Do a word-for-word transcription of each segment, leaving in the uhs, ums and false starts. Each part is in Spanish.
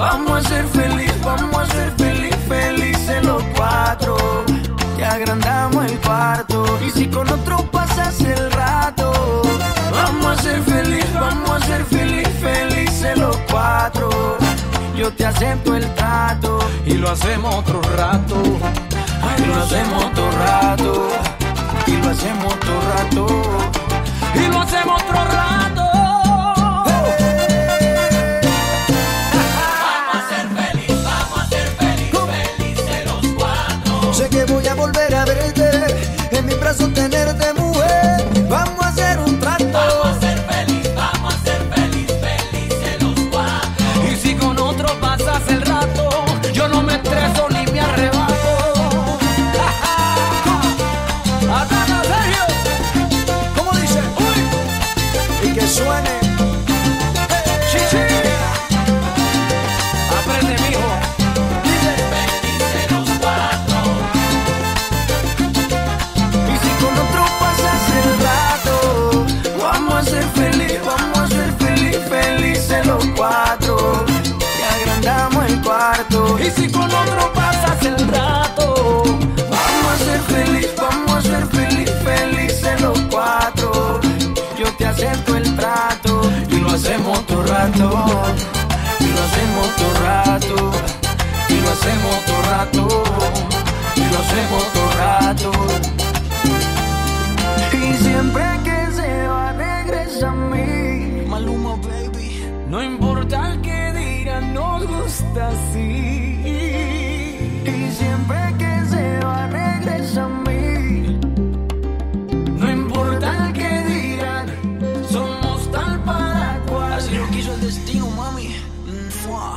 Vamos a ser feliz, vamos a ser feliz, felices los cuatro. Que agrandamos el cuarto. Y si con otro pasas el rato, vamos a ser feliz, vamos a ser feliz, felices los cuatro. Yo te acepto el trato. Y lo hacemos otro rato. Y lo hacemos otro rato. Y lo hacemos otro rato. Y lo hacemos otro rato. Sé que voy a volver a verte, en mis brazos tenerte, mujer. Vamos a hacer un trato. Vamos a ser feliz, vamos a ser feliz, felices los cuatro. Y si con otro pasas el rato, yo no me estreso ni me arrebato. ¡Ataca, Sergio! ¿Cómo dice? Uy. Y que suene. ¡Sí, sí! Aprende, mijo. Cuatro, y agrandamos el cuarto. Y si con otro pasas el rato, vamos a ser feliz, vamos a ser feliz, felices los cuatro. Yo te acepto el trato. Y lo hacemos otro rato. Y lo hacemos otro rato. Y lo hacemos otro rato. Y lo hacemos otro rato. Y siempre que se va regresa a mí. Maluma, baby. no importa el que digan, nos gusta así. Y siempre que se va regresa a mí. No importa el que digan, somos tal para cual. Así lo quiso el destino, mami. ¡Fua!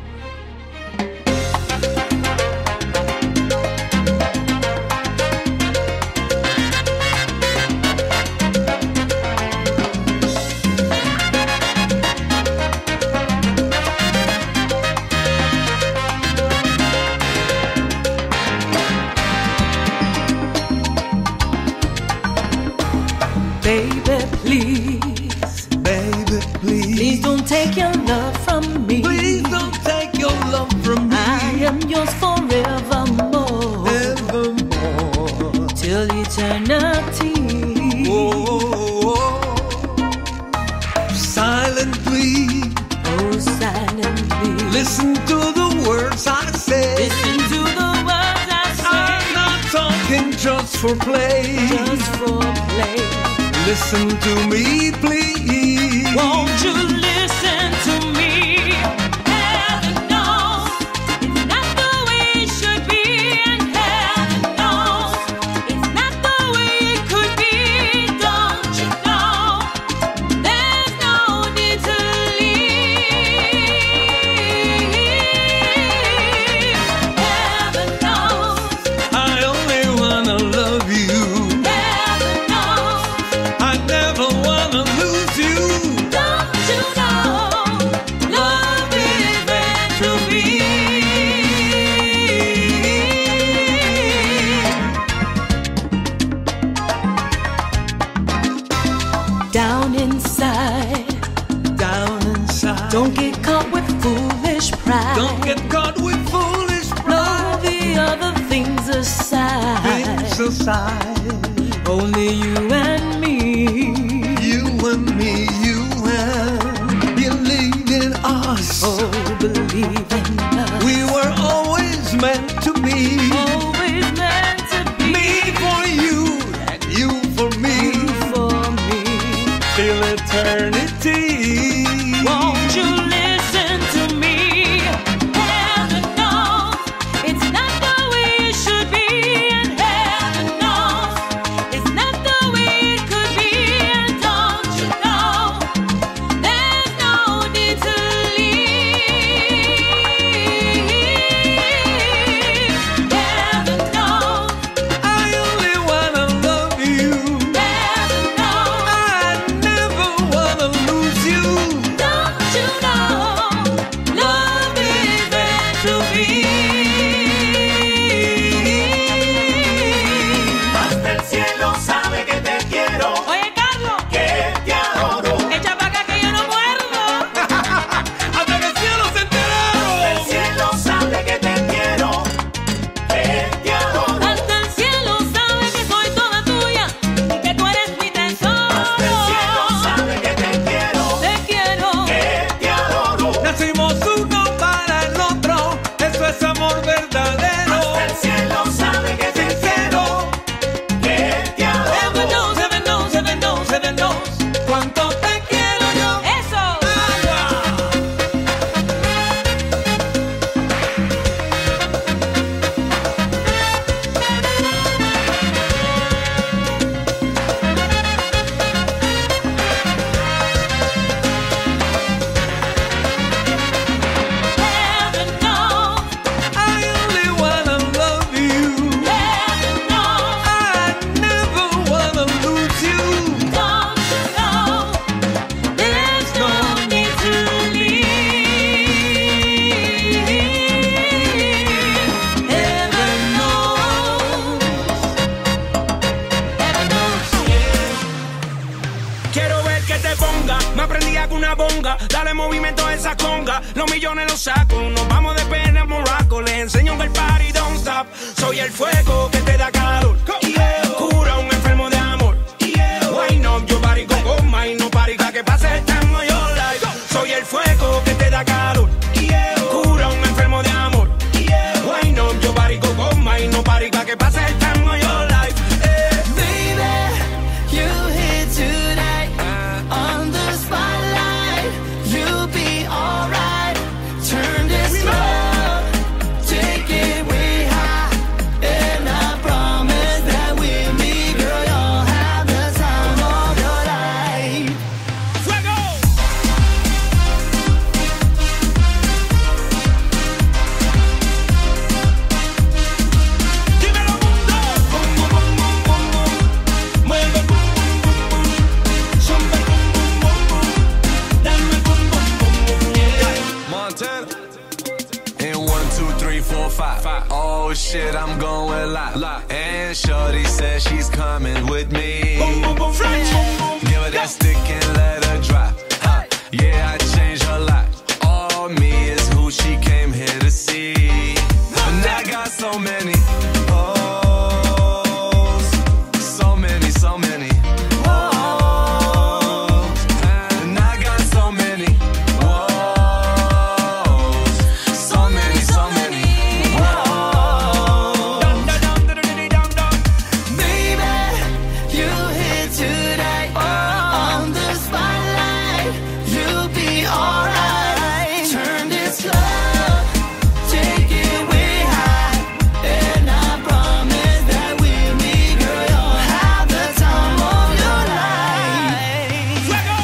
Baby, please, Baby, please, please don't take your love from me. please don't take your love from me. I am yours forevermore, Evermore. till eternity. Oh, oh, oh. Silently, Oh, silently, listen to the words I say. listen to the words I I'm say, not talking just for play. just for play. Listen to me, please. Won't you listen to me? Heaven knows it's not the way it should be, and heaven knows it's not the way it could be. Don't you know? There's no need to leave. Heaven knows, I only wanna love you. heaven knows. I never wanna lose you. Don't you know? Love is meant to be. Down inside, Down inside, don't get caught with foolish pride. don't get caught with foolish Blow pride. the other things aside. Things aside, Only you and me. you and me, you and believe in us. Oh, believe in us. We were always meant to be. Always meant to be. Me for you and you for me, For me. till eternity. Won't you listen to me? Heaven knows it's not the way it should be, and heaven knows it's not the way it could be. And don't you know? There's no need to leave. movimiento esa conga, los millones los saco. Nos vamos de pena a Morocco, les enseño que el party don't stop. Soy el fuego que te da calor, yeah. Cura a un enfermo de amor, yeah. Why not, yo party con goma y no party pa' que pase el time of your life. Soy el fuego que te da calor, yeah. Cura a un enfermo de amor, yeah. Why not, yo party con goma y no party pa' que pase el time of your life. eh. Baby, you here tonight on the spotlight. You'll be alright. Turn this love, take it way high, and I promise that with me, girl, you'll have the time of your life. Fuego. Dímelo, mundo. Bum, bum, bum, bum, bum, bum. Mueve, bum, bum, bum, bum. Zumba, bum, bum, bum, bum. Dame, bum, bum, bum, bum, yeah. Montana. In one, two, three, four, five. Oh shit, I'm going live. And shorty says she's coming with me. Boom, boom, boom, French. Give her that stick and let her drop. Huh. Yeah, I changed her life. All me is who she came here to see. And I got so many. Oh, so many, so many. Oh, and I got so many. Whoa, so many, so many. Whoa. Dum, dum, dum, dum, dum, dum, dum. Baby, you here tonight on the spotlight. You'll be alright. Turn this love, take it way high, and I promise that with me, girl, you'll have the time of your life. Fuego.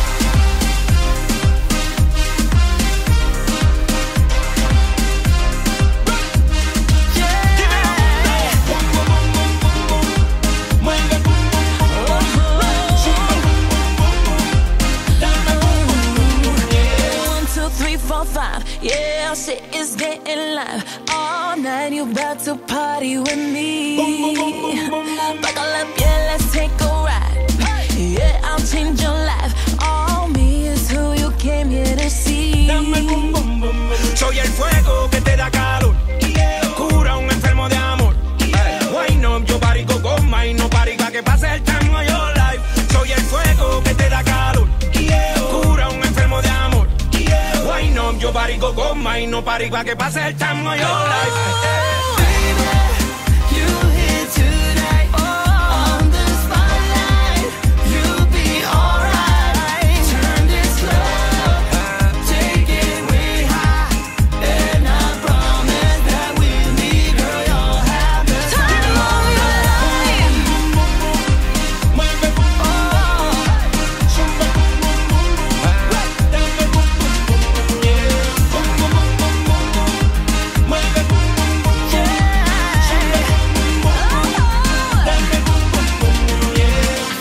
Mueve, bum, bum, bum, bum. Zumba, bum, bum, bum, bum. Dame, bum, bum, bum, bum, yeah. One, two, three, four, five. Yeah, shit is getting live. All night you about to party with me. Boom, boom, boom, boom, boom, boom. Buckle up, yeah, let's take a ride. Yeah, I'll change your life. All me is who you came here to see. Dame bum, bum, bum, bum. Soy el fuego que te da calor, yeah. Cura a un enfermo de amor, yeah. Why not, yo party con goma y no party pa' que pase el time of your life. Soy el fuego que te da calor, yeah. Cura a un enfermo de amor, yeah. Why not, yo party con goma y no party pa' que pase el time of your life. Baby, you here tonight on the spotlight. You'll be alright. Turn this love, take it way high, and I promise that with me, girl, you'll have the time of your life. Mueve, bum, bum, bum. Zumba, bum, bum, bum, bum. Dame, bum, bum, bum, bum, yeah. Bum, bum, bum, bum, bum, bum. Mueve, bum, bum, bum, bum. Zumba, bum, bum, bum, bum. Dame, bum, bum, bum, bum, yeah.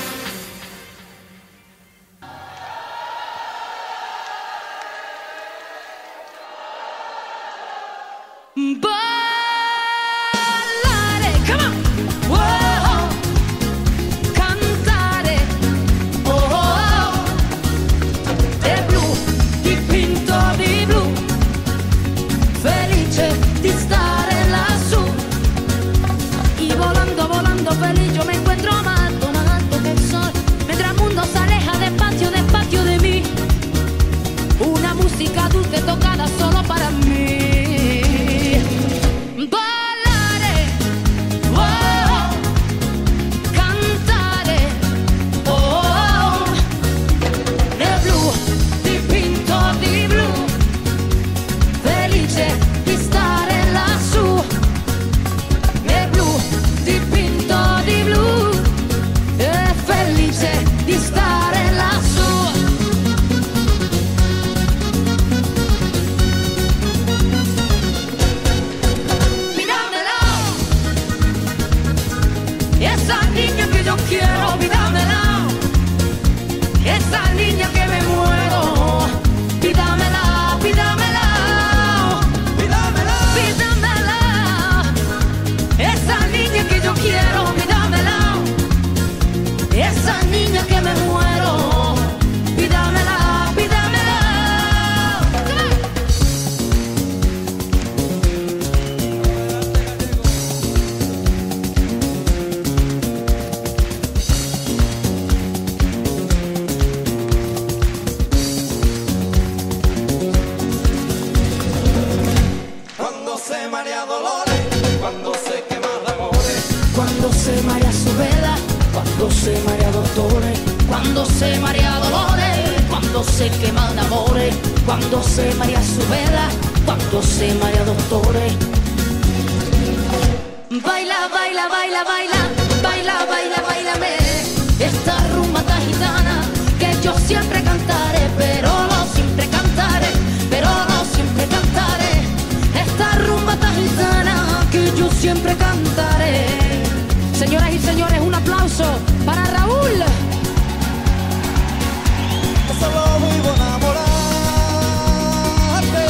Ballare, come on. Whoa. Cantare. Oh, oh. È blu, dipinto di blu. Felice di stare lassù. Y volando, volando feliz yo me encuentro más alto que el sol. Mientras el mundo se aleja despacio, despacio de mí. Una música dulce tocada solo para mí. marea dolores, cuando se quema de amores, cuando se marea su vela, cuando se marea dolores, cuando se marea dolores, cuando se queman amores, cuando se marea su vela, cuando se marea dolores. Baila, baila, baila, baila, baila, baila, bailame esta rumba tan gitana que yo siempre cantaré, pero no siempre cantaré, pero no siempre cantaré. Esta rumba tan gitana que yo siempre cantaré. Señoras y señores, un aplauso para Raúl. Yo solo vivo enamorarte.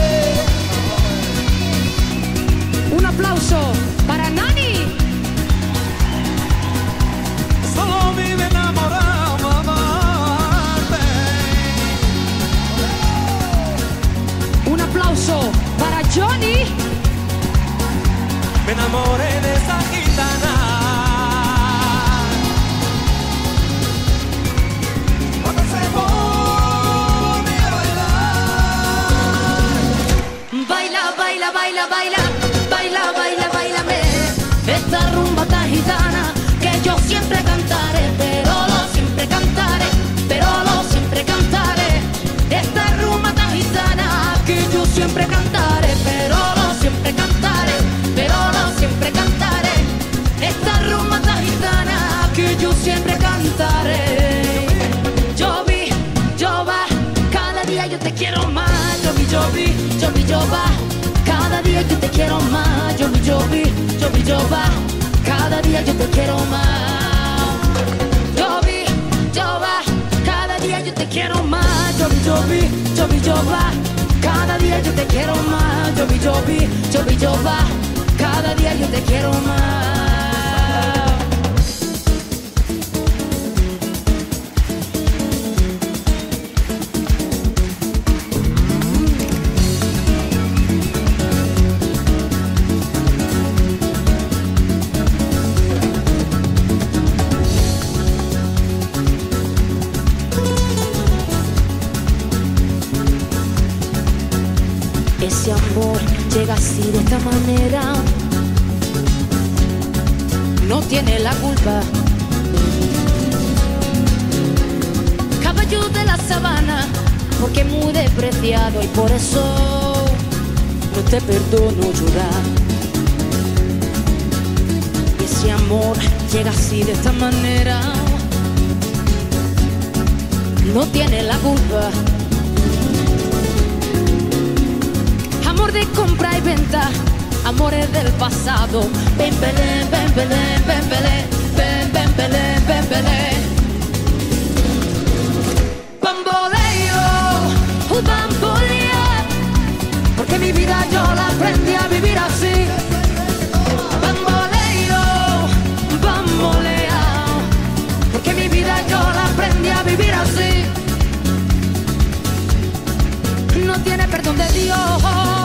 Un aplauso para Nani. Solo vive enamorado, amarte. Un aplauso para Johnny. Me enamoré de esa gitana. Cuando se pone a bailar. Baila, baila, baila, baila, baila, baila, bailame esta rumba tan gitana que yo siempre cantaré, pero no siempre cantaré, pero no siempre cantaré. Esta rumba tan gitana que yo siempre cantaré, pero no siempre cantaré, pero no siempre cantaré. Esta rumba tan gitana que yo siempre cantaré. Yo vi, yo va, cada día yo te quiero más. Yo vi, yo vi, yo vi, yo va, cada día yo te quiero más. Yo vi, yo vi, yo vi, yo va, cada día yo te quiero más. Yo vi, yo va, cada día yo te quiero más. Yo vi, yo vi, yo vi, yo va, cada día yo te quiero más. Yo vi, yo vi, yo vi, yo va, cada día yo te quiero más. Ese amor llega así de esta manera, no tiene la culpa. Caballo de la sabana, porque es muy despreciado y por eso no te perdono llorar. Ese amor llega así de esta manera, no tiene la culpa. Amor de compra y venta, amores del pasado. Ven, belén, ven, belén, ven, belén, ven, ven, belén, ven, belén. Bamboleo, un bamboleo, porque mi vida yo la aprendí a vivir así. Bamboleo, bamboleo, porque mi vida yo la aprendí a vivir así. No tiene perdón de Dios.